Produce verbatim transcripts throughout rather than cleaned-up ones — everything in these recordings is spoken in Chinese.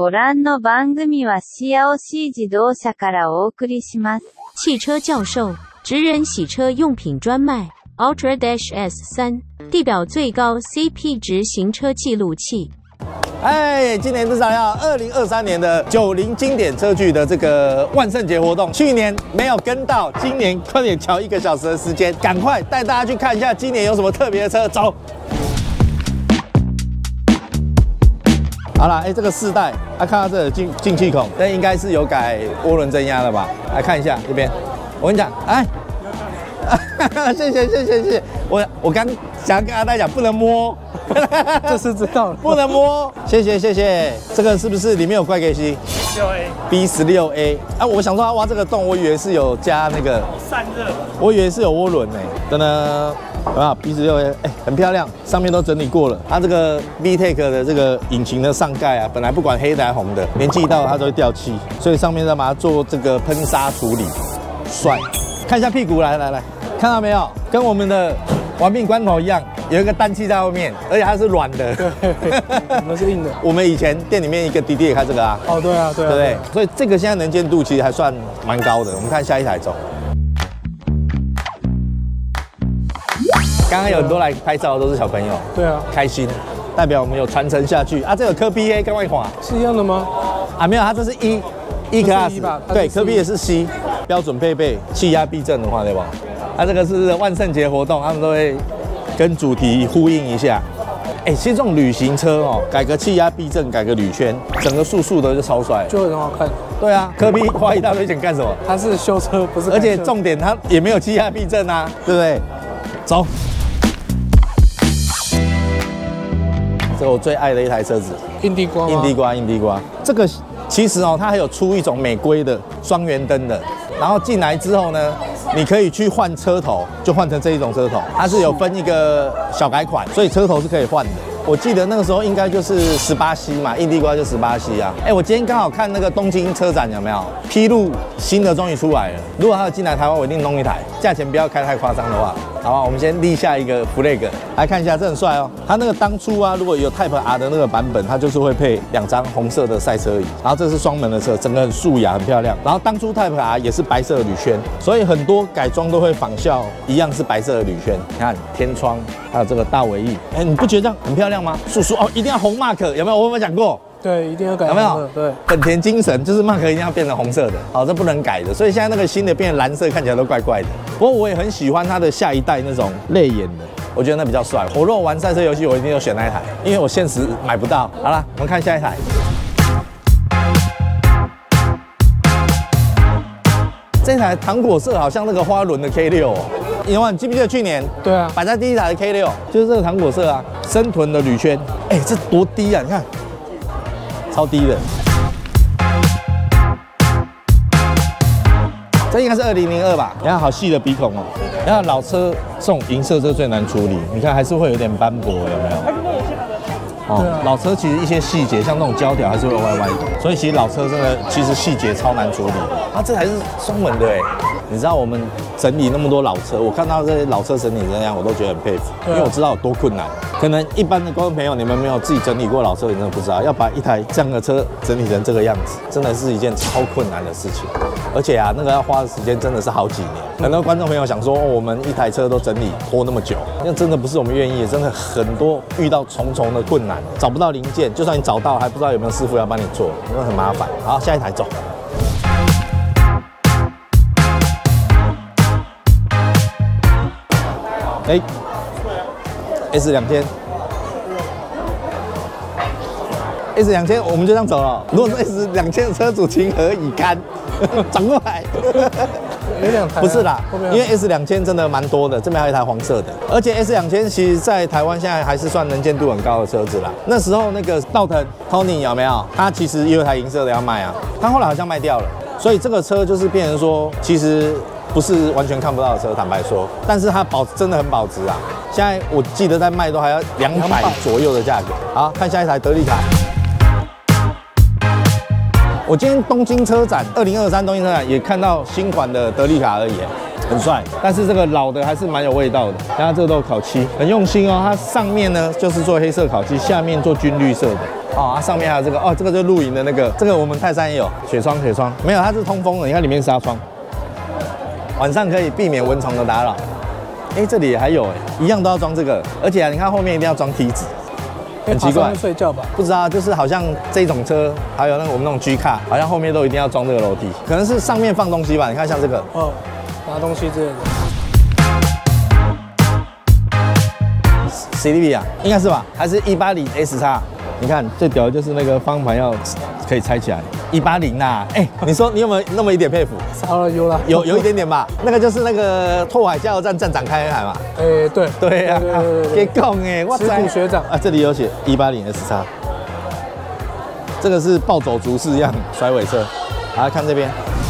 ご覧の番組はシアオシー自動車からお送りします。 汽车教授，职人洗车用品专卖 Ultra Dash S 三，地表最高 C P 值行车记录器。 哎，今年至少要二零二三年的九零经典车聚的这个万圣节活动，去年没有跟到，今年快点瞧一个小时的时间，赶快带大家去看一下今年有什么特别的车，走。好啦，哎，这个四代，啊，看到这个进进气孔，那应该是有改涡轮增压了吧？来看一下这边，我跟你讲，哎。 谢谢谢谢谢谢，我我刚想跟阿呆讲，不能摸， 这是知道了， 不能摸。谢谢谢谢，这个是不是里面有怪给西六 A B 十六 A？ 啊，我想说他挖这个洞，我以为是有加那个散热， 我以为是有涡轮呢。真的，有没有 B 十六 A？ 哎，很漂亮，上面都整理过了。它这个 VTEC 的这个引擎的上盖啊，本来不管黑的还是红的，年纪一到它都会掉漆，所以上面再把它做这个喷砂处理，帅。看一下屁股，来来来。 看到没有？跟我们的玩命关头一样，有一个氮气在后面，而且它是软的。 对，我们是硬的。 我们以前店里面一个弟弟也开这个啊。 哦，对啊，对啊， 对不对？所以这个现在能见度其实还算蛮高的。我们看下一台走。刚刚有很多来拍照的都是小朋友。 对啊， 开心，代表我们有传承下去啊。这个科 B A 跟外款是一样的吗？ 啊，没有，它这是 E E Class 吧？ 对，科 B 也是 C， 标准配备气压避震的话，对吧？ 它、啊、这个是万圣节活动，他们都会跟主题呼应一下。哎，其实这种旅行车哦，改个气压避震，改个铝圈，整个素素的就超帅， 就很好看。对啊， 科 B 花一大堆钱干什么？ 它是修车，不是。 而且重点它也没有气压避震啊，对不对？走。这是我最爱的一台车子， 印地瓜。 印地瓜，印地瓜。这个其实哦，它还有出一种美规的双圆灯的，然后进来之后呢？ 你可以去换车头，就换成这一种车头，它是有分一个小改款，所以车头是可以换的。我记得那个时候应该就是十八 C 嘛，印地瓜就十八 C 啊。哎，我今天刚好看那个东京车展有没有披露新的终于出来了？如果它有进来台湾，我一定弄一台，价钱不要开太夸张的话。 好吧，我们先立下一个 flag， 来看一下，这很帅哦。它那个当初啊，如果有 Type R 的那个版本，它就是会配两张红色的赛车椅。然后这是双门的车，整个很素雅，很漂亮。然后当初 Type R 也是白色的铝圈，所以很多改装都会仿效一样是白色的铝圈。你看天窗，还有这个大尾翼，哎，你不觉得这样很漂亮吗？叔叔哦，一定要红 mark， 有没有？我有没有讲过？ 对，一定要改， 有没有？ 对， 本田精神就是 mark 一定要变成红色的，好，这不能改的。所以现在那个新的变成蓝色，看起来都怪怪的。不过我也很喜欢它的下一代那种泪眼的，我觉得那比较帅。我如果玩赛车游戏，我一定要选那一台，因为我现实买不到。好了，我们看下一台。这台糖果色好像那个花轮的 K 六 哦。因为你记不记得去年？对啊，摆在第一台的 K 六就是这个糖果色啊，深臀的铝圈。哎，这多低啊！你看。 超低的，这应该是二零零二吧？你看好细的鼻孔哦。你看老车这种银色车最难处理，你看还是会有点斑驳，有没有？哦，老车其实一些细节，像那种胶条还是会歪歪的，所以其实老车真的其实细节超难处理。啊，这还是双门的哎。你知道我们整理那么多老车，我看到这些老车整理这样，我都觉得很佩服，因为我知道有多困难。可能一般的观众朋友，你们没有自己整理过老车，你真的不知道，要把一台这样的车整理成这个样子，真的是一件超困难的事情。而且啊，那个要花的时间真的是好几年。很多观众朋友想说，哦，我们一台车都整理拖那么久，那真的不是我们愿意，真的很多遇到重重的困难，找不到零件，就算你找到，还不知道有没有师傅要帮你做，因为很麻烦。好，下一台走。 哎 ，S 两千 ，S 两千，我们就这样走了。如果是 S 两千的车主，情何以堪？转过来， 有两台、啊， 不是啦，因为 S 两千真的蛮多的，这边还有一台黄色的，而且 S 两千其实在台湾现在还是算能见度很高的车子啦。那时候那个道腾 Tony 有没有？他其实也有台银色的要卖啊，他后来好像卖掉了，所以这个车就是变成说，其实。 不是完全看不到的车，坦白说，但是它保真的很保值啊！现在我记得在卖都还要两百左右的价格。好，看下一台德利卡。我今天东京车展，二零二三东京车展也看到新款的德利卡而已。 很帅。但是这个老的还是蛮有味道的。然后这个都有烤漆，很用心哦。它上面呢就是做黑色烤漆，下面做军绿色的。哦，它上面还有这个哦，这个就是露营的那个，这个我们泰山也有雪窗，雪窗没有，它是通风的，你看里面纱窗，晚上可以避免蚊虫的打扰。哎，这里还有哎，一样都要装这个，而且啊，你看后面一定要装梯子。很奇怪， 睡觉吧？ 不知道，就是好像这种车，还有那个我们那种 G 卡，好像后面都一定要装这个楼梯，可能是上面放东西吧。你看像这个， 哦，拿东西之类的。 C D B 啊，应该是吧？还是一八零 S 叉？你看最屌的就是那个方向盘要可以拆起来，一八零呐。哎，你说你有没有那么一点佩服？ 好了，有了， 有有一点点吧。那个就是那个拓海加油站站长开海嘛。 哎，对对呀，给讲哎， 我持股学长啊，这里有写一八零 S 叉，这个是暴走族式样甩尾车。来看这边，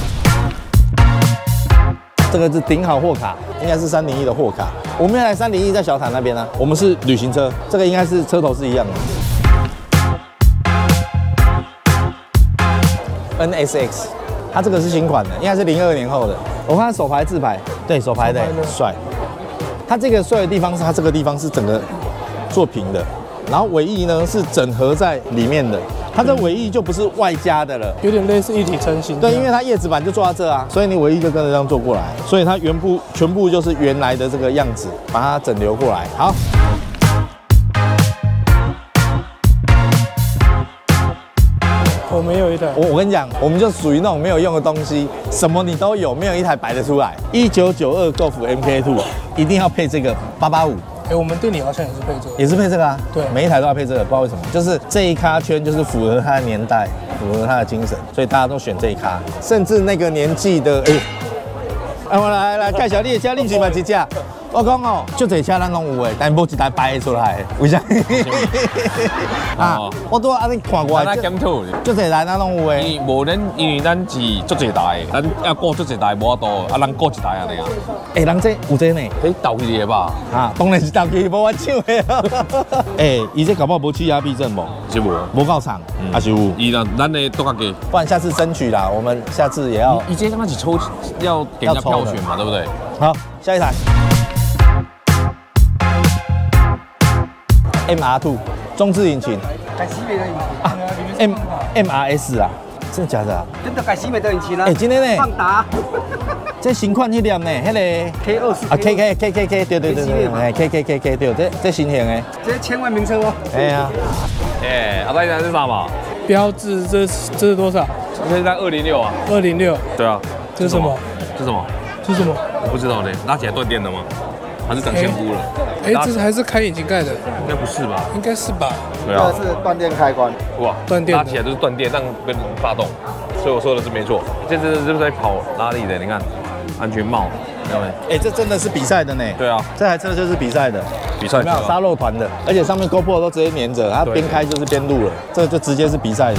这个是顶好货卡，应该是三零一的货卡。我们那台三零一在小坦那边呢、啊，我们是旅行车，这个应该是车头是一样的。N S X， 它这个是新款的，应该是零二年后的。我看它手排自排，对手排的帅。它这个帅的地方是它这个地方是整个做平的，然后尾翼呢是整合在里面的。它的尾翼就不是外加的了， 有点类似一体成型。 对，因为它叶子板就做到这啊，所以你尾翼就跟着这样做过来，所以它原部全部就是原来的这个样子，把它整流过来。好。 我没有一台， 我我跟你讲，我们就属于那种没有用的东西，什么你都有，没有一台摆得出来。一九九二 Golf M K 二 一定要配这个八八五。 哎，我们店里好像也是配这个， 也是配这个啊。 对， 每一台都要配这个，不知道为什么，就是这一咖圈就是符合它的年代，符合它的精神，所以大家都选这一咖，甚至那个年纪的哎，哎，我来来介绍你的车，你是嘛一只？我讲哦，就这车咱拢有诶，但无一台摆出来，为啥？啊，我都安尼看过， 咱检讨， 就这台咱拢有诶。 因无咱，因为咱是足一台，咱要顾足一台无法度，啊，咱顾一台安尼啊。 诶，人这有这呢？ 你斗气的吧？ 啊，当然是斗气，无我抢的啊。诶，伊这搞不好无气压避震无？ 是无？ 无够长，还是有？ 伊啦，咱的多较低。 不然下次争取啦，我们下次也要。 伊这刚开始抽，要给人家票选嘛，对不对？ 好，下一台。M R 二 中置引擎， 改西北的引擎啊 ，M M R S 啊，真的假的啊？ 真的改西北的引擎啊！ 哎，今天呢？ 放达， 这新款迄辆呢，迄个 K 二十啊 ，K K K K K， 对对对对，哎 ，K K K K 对，这这新型的， 这是千万名车哦。 哎呀， 哎，阿大一台是啥嘛？ 标志这这是多少？ 这是在二零六啊。 二零六。 对啊。 这是什么？ 这是什么？ 这是什么？ 我不知道呢，拉起来断电的吗？还是长仙姑了？ 哎，这是还是开引擎盖的？ 应该不是吧？ 应该是吧？ 对啊， 这是断电开关。 哇， 断电拉起来就是断电，让跟发动，所以我说的是没错。这这这是在跑拉力的，你看，安全帽，看到没？ 哎，这真的是比赛的呢。 对啊， 这台车就是比赛的， 比赛车啊沙漏团的，而且上面 GoPro 都直接粘着，它边开就是边录了，这个就直接是比赛的。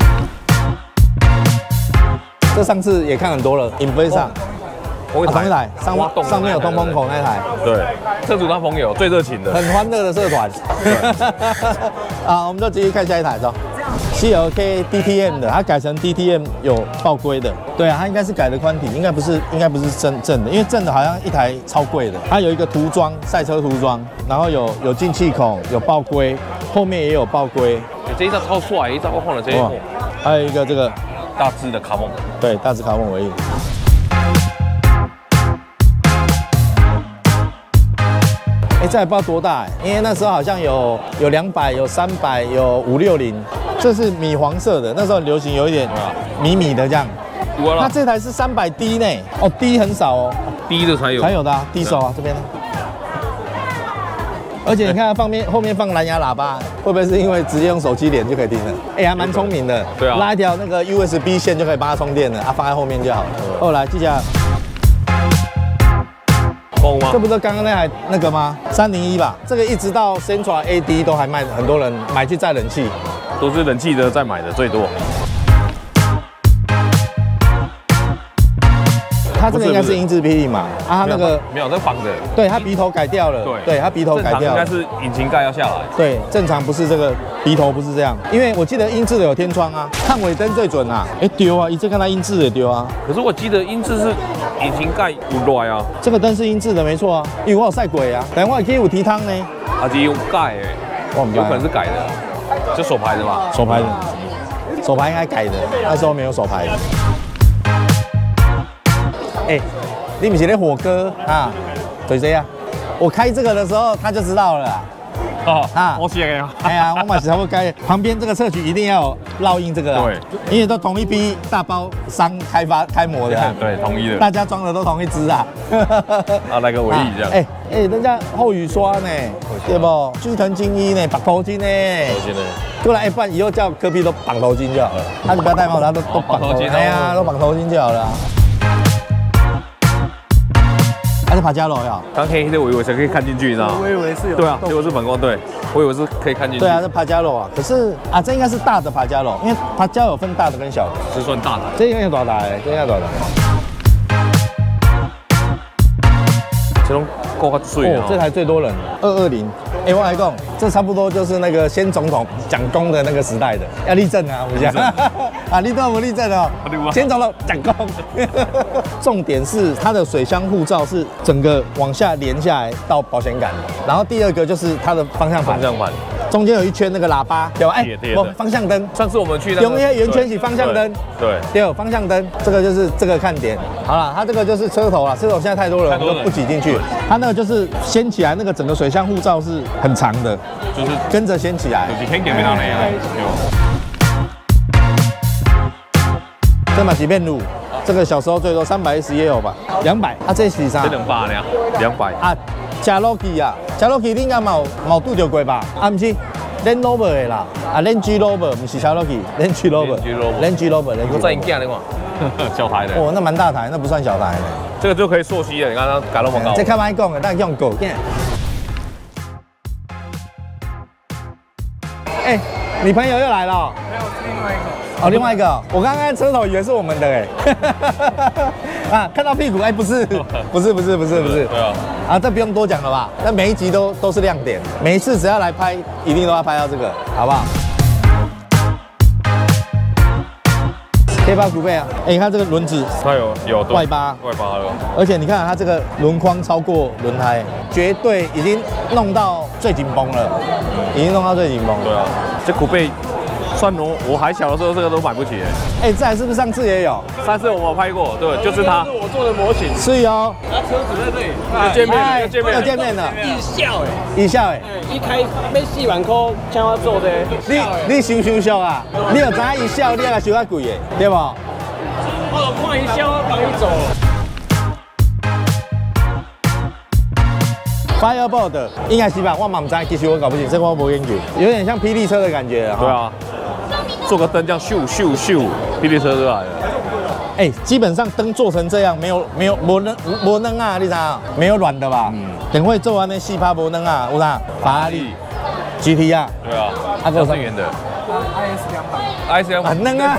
这上次也看很多了，影飞上。 同一台， 同一台上上面有通风口那台， 对，车主当朋友最热情的， 很欢乐的社团。啊，我们就继续看下一台，走。C L K D T M 的，它改成 D T M 有爆龟的，对啊，它应该是改的宽体，应该不是，应该不是正正的，因为正的好像一台超贵的。它有一个涂装，赛车涂装，然后有有进气孔，有爆龟，后面也有爆龟。 这一张超帅，一张我换了这一幕。 还有一个这个大只的卡梦， 对，大只卡梦尾翼。哎，这还不知道多大哎，因为那时候好像有有两百，有三百，有五六零，这是米黄色的，那时候很流行，有一点米米的这样。那这台是三百 D 呢，哦 D 很少哦 ，D 的才有， 才有的啊 ，D 手啊这边呢。而且你看它放面后面放蓝牙喇叭，会不会是因为直接用手机连就可以听了？哎，还蛮聪明的。 对啊， 拉一条那个 U S B 线就可以帮它充电了，啊，放在后面就好了。后来记下。这不是刚刚那台那个吗？三零一吧，这个一直到 Sentra A D 都还卖，很多人买去载冷气， 都是冷气的在买的最多。 它这个应该是英制霹雳嘛，啊，它那个没有，这绑的， 对，它鼻头改掉了， 对， 对，它鼻头改掉了， 应该是引擎盖要下来， 对，正常不是这个鼻头不是这样，因为我记得英制的有天窗啊，看尾灯最准啊，哎丢啊，一直看它英制的丢啊， 可是我记得英制是引擎盖有来啊， 这个灯是英制的没错啊，因为我有晒鬼啊，等下我也可以有提汤呢， 啊，这用盖哎，有可能是改的，就手排的嘛， 手排的，手排应该改的，那时候没有手排的。哎、欸，你不是那火哥啊？对谁呀？我开这个的时候他就知道了啦。 哦啊， 我写呀。 哎呀，我马上会开，旁边这个侧曲一定要有烙印这个啊。对，因为都同一批大包商开发开模的、啊。 对，同一的。 大家装的都同一支啊。 啊，来个尾翼这样。 哎哎、欸欸，人家后雨刷呢，对不？巨藤精一呢，绑头巾呢。头巾呢。过来，哎，不然以后叫科比都绑头巾就好了。他就不要戴帽子，他都都绑头巾。哎呀，都绑头巾就好了。还是爬加楼呀？ 刚黑黑的，我以为才可以看进去，你知道吗？ 我以为是有。 对啊，结果是反光，对，我以为是可以看进去。 对啊，是爬加楼啊。可是啊，这应该是大的爬加楼，因为爬加有分大的跟小的。 这算大的。 这应该有多大哎？这应该多大？ 这种够较水哦，这台最多人，二二零。哎，我来讲，这差不多就是那个先总统蒋公的那个时代的，要立正啊，我讲。啊，立正不立正哦？先总统蒋公。重点是它的水箱护罩是整个往下连下来到保险杆的，然后第二个就是它的方向盘， 方向盘中间有一圈那个喇叭，对吧？哎，不，方向灯。 上次我们去那用一些圆圈起方向灯， 对， 对，方向灯，这个就是这个看点。好了，它这个就是车头了，车头现在太多了，我们都不挤进去。它那个就是掀起来，那个整个水箱护罩是很长的，就是跟着掀起来。 就是掀起来那样。 这嘛是面乳，这个小时候最多三百一十也有吧，两百。啊，这是啥？ 这两百呢？两百。 啊，加洛基啊，加洛基你应该冇冇拄到过吧？啊，不是。Land Rover 的啦，啊 Land Rover 不是 Cherokee，Land Rover，Land Rover， 我在你家那个小台的。 哦，那蛮大台，那不算小台的。 这个就可以溯溪了，你看它改那么高。 这开玩讲的，但用狗。哎，你朋友又来了。 没有，是另外一个。 哦，另外一个，我刚刚车头以为是我们的哎。啊，看到屁股哎，不是，不是，不是，不是，不是。 对啊。 啊，这不用多讲了吧？那每一集都都是亮点，每一次只要来拍，一定都要拍到这个，好不好 ？K 八古贝啊，哎，你看这个轮子， 它有有外八， 外八了， 而且你看它这个轮框超过轮胎，绝对已经弄到最紧绷了，已经弄到最紧绷。 对啊，这古贝。算我我还小的时候，这个都买不起哎。 哎，这台是不是上次也有？ 上次我们拍过，对，就是它。 是我做的模型。 是哦。 那车子在这里。 又见面了，又见面了， 又见面了。 一笑哎， 一笑哎。 一开要四万块，请我做的。 你你想想俗啊？你有知一笑，你也收较贵的，对不？ 我看一笑，我帮你做。 Firebolt 应该是吧？我嘛唔知，其实我搞不清，这个我没研究，有点像霹雳车的感觉。 对啊。做个灯这样咻咻咻，霹雳车就来了。 哎、欸，基本上灯做成这样，没有没有没能没能啊，你知道？没有软的吧？嗯。等会做完那细趴没能啊，有啥？法拉利、G T 啊。 对啊。啊，这是圆的。 I S 两百。 I S 两百。 很嫩啊。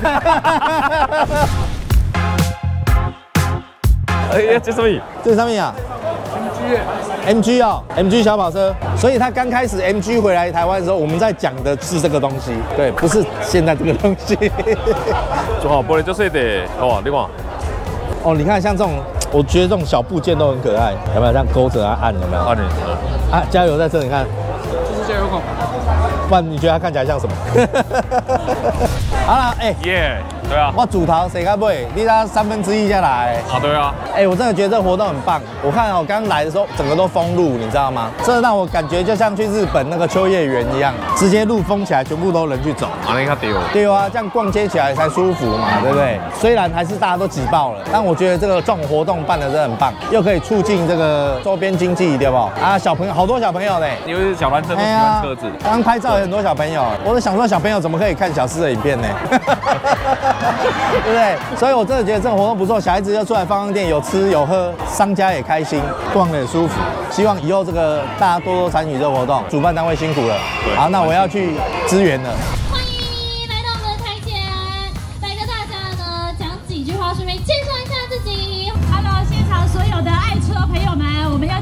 哎呀，这什么？ 这是什么啊 ？M G。 M G 哦 ，M G 小跑车，所以他刚开始 M G 回来台湾的时候，我们在讲的是这个东西，对，不是现在这个东西。 做好玻璃就是得，哦，你看， 哦，你看像这种，我觉得这种小部件都很可爱，有没有？这样勾着啊按，有没有？ 按的。 啊，加油在这，你看， 这是加油孔。 不然你觉得它看起来像什么？好了，哎， 耶，对啊， 我主头谁该不会？你拿三分之一下来。 啊，对啊。 哎，我真的觉得这个活动很棒。我看我刚来的时候，整个都封路，你知道吗？这让我感觉就像去日本那个秋叶原一样，直接路封起来，全部都人去走。 啊，你看丢。 对啊，这样逛街起来才舒服嘛，对不对？虽然还是大家都挤爆了，但我觉得这个这种活动办的真的很棒，又可以促进这个周边经济，对不？啊，小朋友好多小朋友呢， 因为小男生都喜欢车子， 刚拍照有很多小朋友，我在想说小朋友怎么可以看小四的影片呢？对不对？所以我真的觉得这个活动不错，小孩子就出来放放电，有吃有喝，商家也开心，逛得也舒服。希望以后这个大家多多参与这个活动，主办单位辛苦了。好，那我要去支援了。 欢迎来到我们的台前，来跟大家呢讲几句话，顺便介绍一下自己。Hello。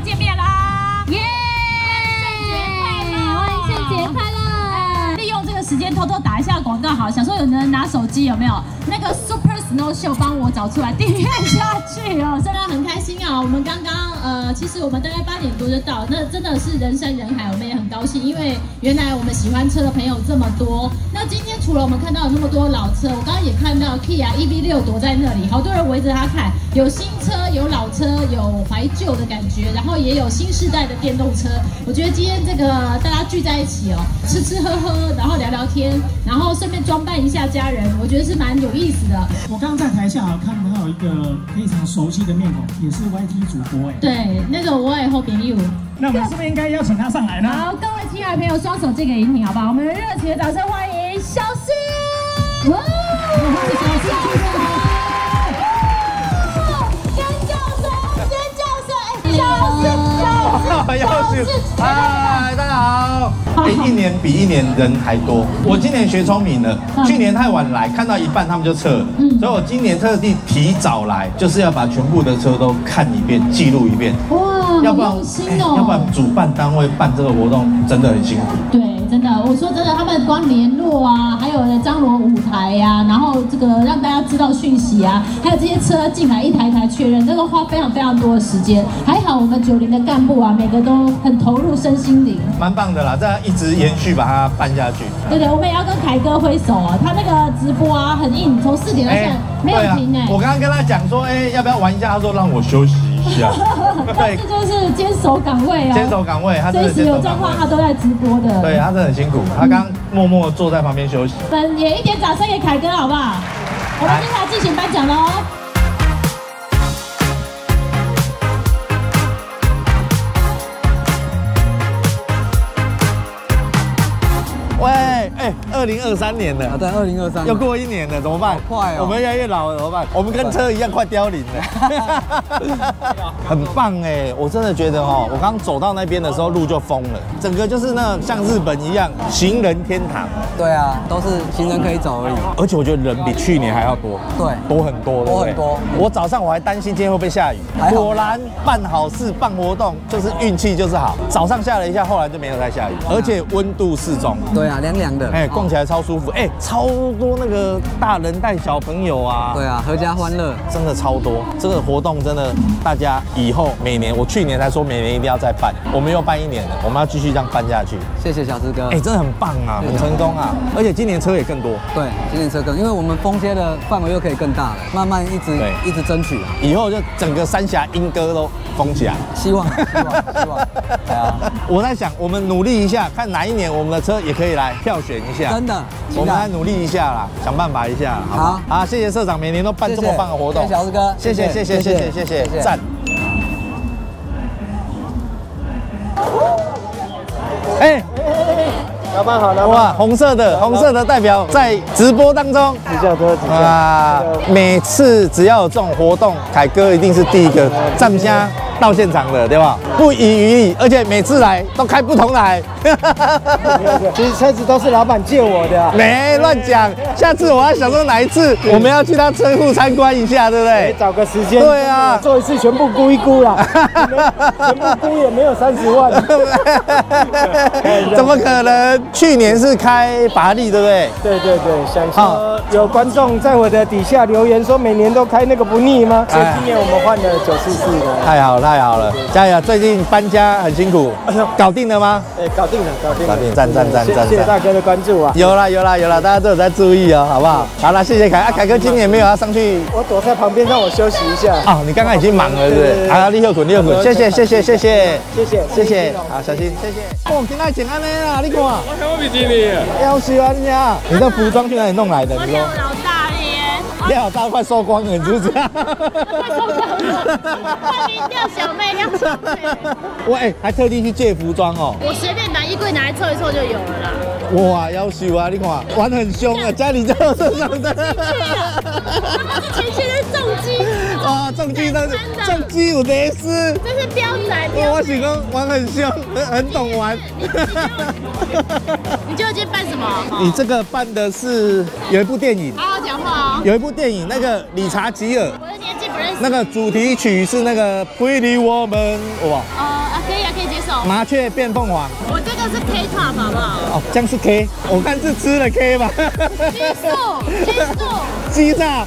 见面啦！ 耶！万圣节快乐！ 利用这个时间偷偷打一下广告，好，想说有人拿手机有没有？那个 Super Snow Show 帮我找出来订阅下去哦，真的很开心啊！我们刚刚呃，其实我们大概八点多就到，那真的是人山人海，我们也很高兴，因为原来我们喜欢车的朋友这么多。那今天除了我们看到有那么多老车，我刚刚也看到 Kia E V 六躲在那里，好多人围着它看，有新车，有老车，有怀旧的感觉，然后也有新世代的电动车。我觉得今天这个大家聚在一起哦，吃吃喝喝，然后聊聊天，然后顺便装扮一下家人，我觉得是蛮有意思的。 我刚刚在台下看到一个非常熟悉的面孔，也是 Y T 主播哎。 对，那个我也后朋友。 那我们是不是应该邀请他上来呢？ 好，各位亲爱的朋友，双手借给荧屏，好不好？我们热情的掌声欢迎小诗。哇，小诗尖叫声，尖叫声，小诗，小诗，小诗， 嗨，大家好。哎，一年比一年人还多。我今年学聪明了，去年太晚来，看到一半他们就撤了，所以我今年特地提早来，就是要把全部的车都看一遍，记录一遍。 哇， 要不然， 用心哦， 要不然主办单位办这个活动真的很辛苦。 对，真的，我说真的，他们光联络啊，还有张罗舞台呀、啊，然后这个让大家知道讯息啊，还有这些车进来一台一台确认，这个花非常非常多的时间。还好我们九零的干部啊，每个都很投入身心灵， 蛮棒的啦，这样一直延续把它办下去。 对对，我们也要跟凯哥挥手啊，他那个直播啊很硬，从四点到现在没有停哎、欸啊。 我刚刚跟他讲说，哎、欸，要不要玩一下？他说让我休息一下。 对，这就是坚守岗位哦， 坚守岗位，他随时有状况他都在直播的。 对，他真的很辛苦，他刚默默坐在旁边休息。 我们也一点掌声给凯哥好不好？我们接下来进行颁奖喽。 喂，哎，二零二三年了， 啊，对，二零二三又过一年了，怎么办？ 快哦， 我们越来越老了，怎么办？我们跟车一样快凋零了，很棒哎！我真的觉得哦，我刚走到那边的时候路就封了，整个就是那像日本一样行人天堂。 对啊，都是行人可以走而已。 而且我觉得人比去年还要多， 对， 多很多， 多很多。 我早上我还担心今天会不会下雨，果然办好事办活动就是运气就是好，早上下了一下，后来就没有再下雨，而且温度适中。 对啊，凉凉的， 哎，逛起来超舒服，哎，超多那个大人带小朋友啊， 对啊，阖家欢乐， 真的超多。这个活动真的，大家以后每年，我去年才说每年一定要再办，我们又办一年了，我们要继续这样办下去。 谢谢小志哥， 哎，真的很棒啊，很成功啊，而且今年车也更多。 对，今年车更，因为我们封街的范围又可以更大了，慢慢一直一直争取啊， 以后就整个三峡莺歌都封起来。 希望，希望，希望。对啊， 我在想，我们努力一下，看哪一年我们的车也可以来票选一下。 真的， 我们来努力一下啦，想办法一下。好，好，谢谢社长，每年都办这么棒的活动。 谢谢小志哥， 谢谢，谢谢，谢谢，谢谢，赞。哎。 老板好了， 哇，红色的，红色的代表在直播当中， 指教多指教啊！每次只要有这种活动，凯哥一定是第一个站下到现场的，对吧？不遗余力，而且每次来都开不同台。 其实车子都是老板借我的， 没乱讲。下次我要想说哪一次我们要去他车库参观一下，对不对？ 找个时间。 对啊， 做一次全部估一估啦，全部估也没有三十万。 怎么可能？去年是开法拉利，对不对？ 对对对，想说有观众在我的底下留言说每年都开那个不腻吗？所以今年我们换了九四四的。 太好太好了，加油！最近搬家很辛苦，搞定了吗？ 哎，搞定了，搞定了， 搞定，赞赞赞赞！ 谢谢大哥的关注啊！ 有啦有啦有啦，大家都有在注意哦，好不好？好了，谢谢凯啊，凯哥今年没有要上去， 我躲在旁边让我休息一下。 哦，你刚刚已经忙了，是不是？好，立刻滚，立刻滚！谢谢谢谢谢谢谢谢谢谢，好，小心，谢谢。哦，今天整安尼啦，你看。 我看我比基尼。 要死啊你啊！你这服装去哪里弄来的？ 我料老大耶， 料大快收光了，你知不知道？ 快收光了，换你廖小妹，廖小妹。 我哎，还特地去借服装哦。 我随便把衣柜拿来凑一凑就有了啦。 哇，要死啊！你看，玩很凶啊，家里就有这种的。 前些是重机。 哇，重机真的，重机有得是。 这是标仔。 我喜欢玩很凶，很很懂玩。 你究竟办什么？ 你这个办的是有一部电影， 好好讲话哦。 有一部电影，那个理查吉尔， 我的年纪不认识。 那个主题曲是那个《Pretty Woman》，哇。 哦。 种。 麻雀变凤凰。 我这个是 K top 好不好？ 哦，这样是 K， 我看是吃了 K 吧。 激素，激素， 鸡炸。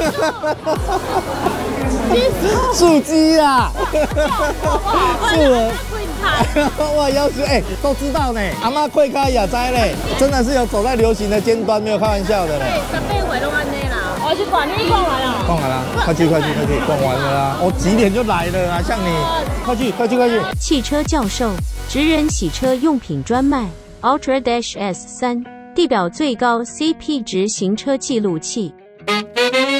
素鸡啊！素了。哇，要求哎，都知道呢。阿妈会开也知嘞，真的是有走在流行的尖端，没有开玩笑的嘞。 十八回都安内啦。我去逛，你逛完了？ 逛完了，快去快去快去，逛完了啦！我几点就来了啊？像你，快去快去快去！ 汽车教授，职人洗车用品专卖 Ultra Dash S 三，地表最高 C P 值行车记录器。